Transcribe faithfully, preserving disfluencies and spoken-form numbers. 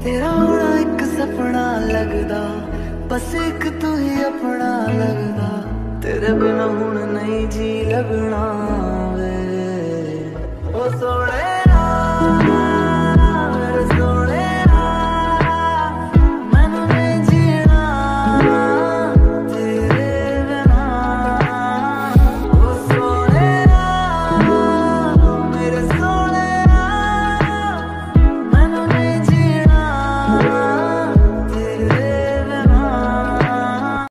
तेरा होना एक सपना लगदा, बस एक तू ही अपना लगदा। तेरे बिना हुण नहीं जी लगना वे ओ सोने।